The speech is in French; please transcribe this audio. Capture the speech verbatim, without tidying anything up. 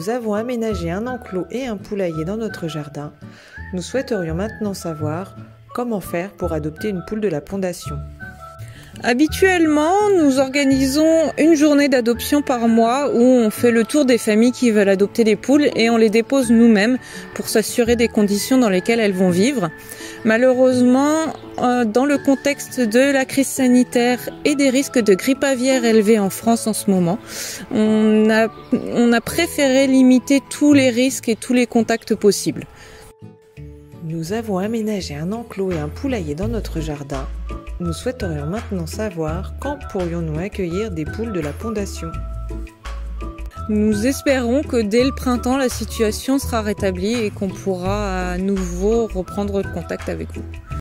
Nous avons aménagé un enclos et un poulailler dans notre jardin. Nous souhaiterions maintenant savoir comment faire pour adopter une poule de la Pondation. Habituellement, nous organisons une journée d'adoption par mois où on fait le tour des familles qui veulent adopter des poules et on les dépose nous-mêmes pour s'assurer des conditions dans lesquelles elles vont vivre. Malheureusement, dans le contexte de la crise sanitaire et des risques de grippe aviaire élevés en France en ce moment, on a, on a préféré limiter tous les risques et tous les contacts possibles. Nous avons aménagé un enclos et un poulailler dans notre jardin. Nous souhaiterions maintenant savoir quand pourrions-nous accueillir des poules de la Pondation. Nous espérons que dès le printemps, la situation sera rétablie et qu'on pourra à nouveau reprendre contact avec vous.